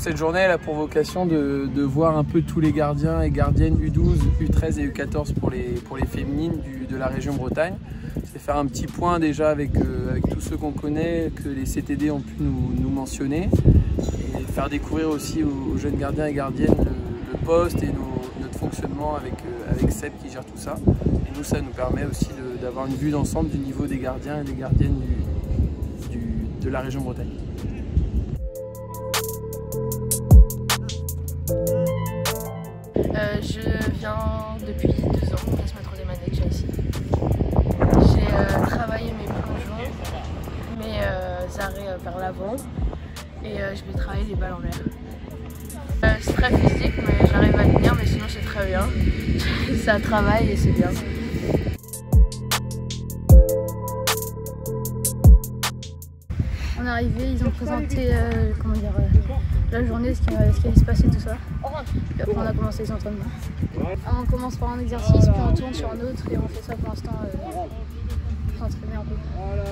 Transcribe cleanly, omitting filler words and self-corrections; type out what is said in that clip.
cette journée, elle a pour vocation de voir un peu tous les gardiens et gardiennes U12, U13 et U14 pour les féminines de la région Bretagne. C'est faire un petit point déjà avec tous ceux qu'on connaît, que les CTD ont pu nous mentionner, et faire découvrir aussi aux jeunes gardiens et gardiennes le poste et notre fonctionnement avec Seb qui gère tout ça. Et nous, ça nous permet aussi d'avoir une vue d'ensemble du niveau des gardiens et des gardiennes de la région Bretagne. Je viens depuis 2 ans, c'est ma 3e année que je viens ici. J'ai travaillé mes plongeons, mes arrêts vers l'avant et je vais travailler les balles en l'air. C'est très physique mais j'arrive à tenir, mais sinon c'est très bien. Ça travaille et c'est bien. On est arrivé, ils ont présenté la journée, ce qui allait se passer, tout ça. Puis après on a commencé les entraînements. On commence par un exercice, puis on tourne sur un autre et on fait ça pour l'instant pour s'entraîner un peu.